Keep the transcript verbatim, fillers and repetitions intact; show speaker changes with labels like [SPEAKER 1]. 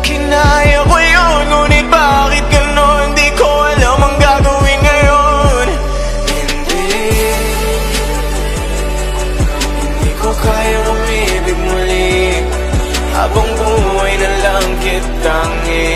[SPEAKER 1] Kinaya ko yun, ngunit bakit ganon? Di ko alam ang gagawin ngayon. Hindi, hindi ko kayang umibig muli. Habang buhay na lang kitang